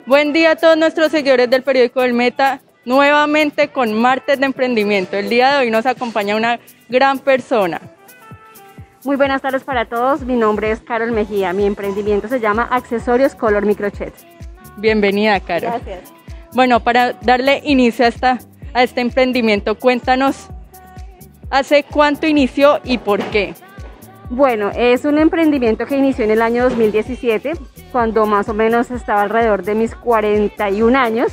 Buen día a todos nuestros seguidores del periódico del Meta, nuevamente con Martes de Emprendimiento. El día de hoy nos acompaña una gran persona. Muy buenas tardes para todos, mi nombre es Carol Mejía, mi emprendimiento se llama Accesorios Color Microchet. Bienvenida, Carol. Gracias. Bueno, para darle inicio a este emprendimiento, cuéntanos, ¿hace cuánto inició y por qué? Bueno, es un emprendimiento que inició en el año 2017, cuando más o menos estaba alrededor de mis 41 años.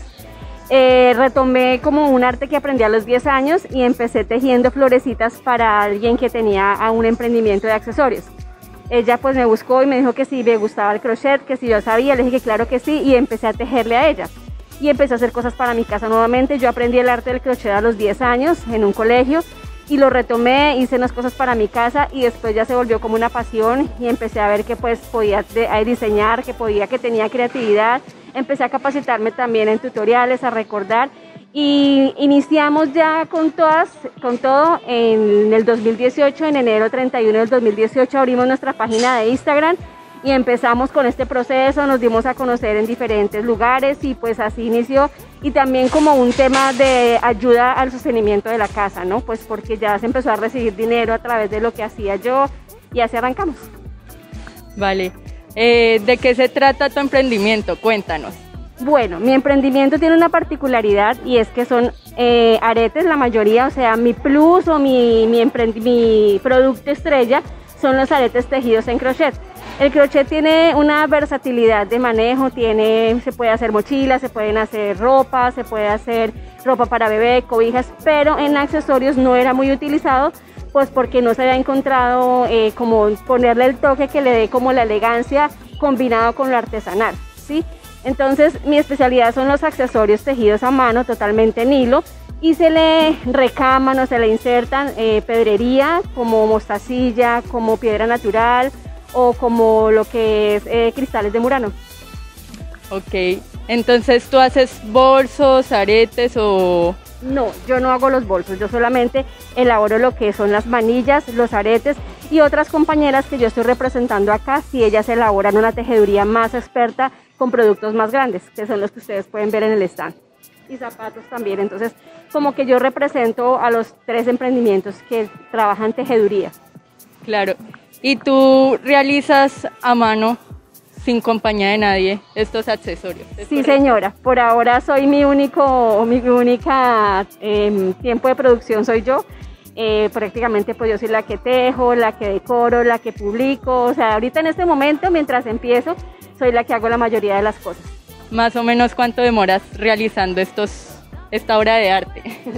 Retomé como un arte que aprendí a los 10 años y empecé tejiendo florecitas para alguien que tenía un emprendimiento de accesorios. Ella pues me buscó y me dijo que si me gustaba el crochet, que si yo sabía, le dije que claro que sí y empecé a tejerle a ella. Y empecé a hacer cosas para mi casa nuevamente. Yo aprendí el arte del crochet a los 10 años en un colegio y lo retomé, hice unas cosas para mi casa y después ya se volvió como una pasión y empecé a ver que pues podía diseñar, que tenía creatividad. Empecé a capacitarme también en tutoriales, a recordar y iniciamos ya con todo en el 2018, en enero 31 del 2018 abrimos nuestra página de Instagram y empezamos con este proceso, nos dimos a conocer en diferentes lugares y pues así inició y también como un tema de ayuda al sostenimiento de la casa, ¿no? Pues porque ya se empezó a recibir dinero a través de lo que hacía yo y así arrancamos. Vale, ¿de qué se trata tu emprendimiento? Cuéntanos. Bueno, mi emprendimiento tiene una particularidad y es que son aretes la mayoría, o sea, mi plus o mi producto estrella son los aretes tejidos en crochet. El crochet tiene una versatilidad de manejo, se puede hacer mochilas, se pueden hacer ropa, se puede hacer ropa para bebé, cobijas, pero en accesorios no era muy utilizado, pues porque no se había encontrado como ponerle el toque que le dé como la elegancia combinado con lo artesanal, ¿sí? Entonces mi especialidad son los accesorios tejidos a mano, totalmente en hilo, y se le recaman o se le insertan pedrería como mostacilla, como piedra natural, o como lo que es cristales de Murano. Ok, entonces tú haces bolsos, aretes o... No, yo no hago los bolsos, yo solamente elaboro lo que son las manillas, los aretes y otras compañeras que yo estoy representando acá, si ellas elaboran una tejeduría más experta con productos más grandes, que son los que ustedes pueden ver en el stand. Y zapatos también, entonces como que yo represento a los 3 emprendimientos que trabajan tejeduría. Claro. ¿Y tú realizas a mano, sin compañía de nadie, estos accesorios? Sí, señora. Por ahora soy mi única tiempo de producción soy yo. Prácticamente pues yo soy la que tejo, la que decoro, la que publico. O sea, ahorita en este momento, mientras empiezo, soy la que hago la mayoría de las cosas. ¿Más o menos cuánto demoras realizando esta obra de arte?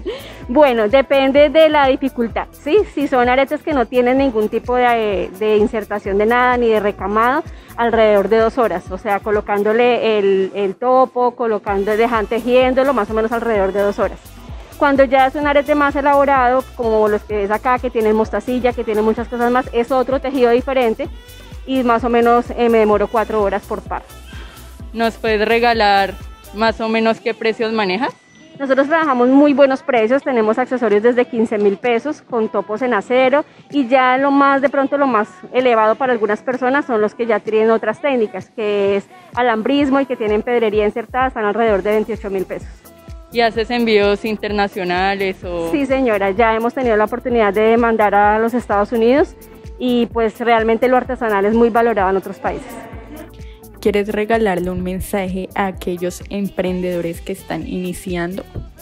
Bueno, depende de la dificultad, ¿sí? Si son aretes que no tienen ningún tipo de insertación de nada ni de recamado, alrededor de 2 horas, o sea, colocándole el topo, dejando tejiéndolo más o menos alrededor de 2 horas. Cuando ya es un arete más elaborado, como los que ves acá, que tienen mostacilla, que tienen muchas cosas más, es otro tejido diferente y más o menos me demoro 4 horas por par. ¿Nos puedes regalar más o menos qué precios manejas? Nosotros trabajamos muy buenos precios, tenemos accesorios desde 15.000 pesos con topos en acero y ya lo más elevado para algunas personas son los que ya tienen otras técnicas, que es alambrismo y que tienen pedrería insertada, están alrededor de 28.000 pesos. ¿Y haces envíos internacionales o...? Sí, señora, ya hemos tenido la oportunidad de mandar a los Estados Unidos y pues realmente lo artesanal es muy valorado en otros países. ¿Quieres regalarle un mensaje a aquellos emprendedores que están iniciando?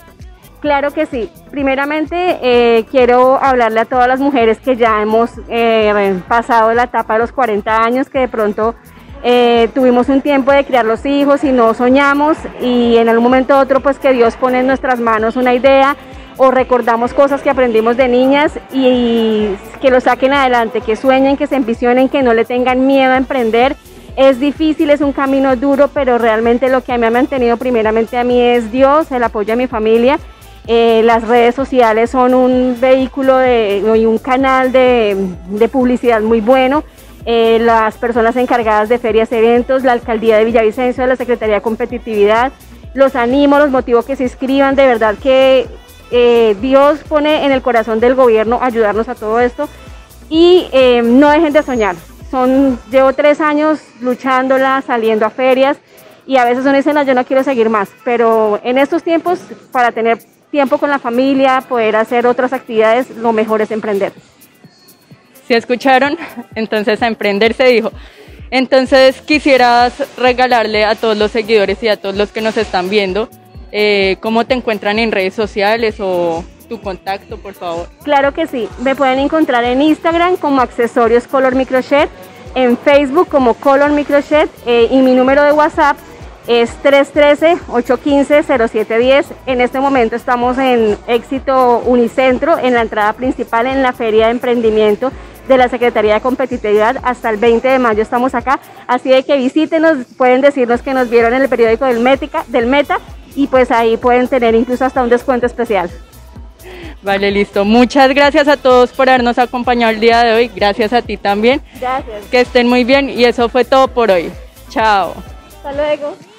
Claro que sí. Primeramente quiero hablarle a todas las mujeres que ya hemos pasado la etapa de los 40 años, que de pronto tuvimos un tiempo de criar los hijos y no soñamos y en algún momento u otro pues que Dios pone en nuestras manos una idea o recordamos cosas que aprendimos de niñas y que lo saquen adelante, que sueñen, que se ambicionen, que no le tengan miedo a emprender. Es difícil, es un camino duro, pero realmente lo que me ha mantenido primeramente a mí es Dios, el apoyo de mi familia. Las redes sociales son un vehículo y un canal de publicidad muy bueno. Las personas encargadas de ferias, eventos, la alcaldía de Villavicencio, la Secretaría de Competitividad, los animo, los motivo que se inscriban, de verdad que Dios pone en el corazón del gobierno ayudarnos a todo esto y no dejen de soñar. Llevo 3 años luchándola, saliendo a ferias y a veces uno dice, no, yo no quiero seguir más, pero en estos tiempos, para tener tiempo con la familia, poder hacer otras actividades, lo mejor es emprender. ¿Sí escucharon? Entonces a emprender se dijo. Entonces quisieras regalarle a todos los seguidores y a todos los que nos están viendo, ¿cómo te encuentran en redes sociales o tu contacto, por favor? Claro que sí, me pueden encontrar en Instagram como Accesorios Color Microchet, en Facebook como Color Microchet y mi número de WhatsApp es 313-815-0710. En este momento estamos en Éxito Unicentro, en la entrada principal en la Feria de Emprendimiento de la Secretaría de Competitividad. Hasta el 20 de mayo estamos acá, así de que visítenos, pueden decirnos que nos vieron en el periódico del Meta y pues ahí pueden tener incluso hasta un descuento especial. Vale, listo. Muchas gracias a todos por habernos acompañado el día de hoy. Gracias a ti también. Gracias. Que estén muy bien y eso fue todo por hoy. Chao. Hasta luego.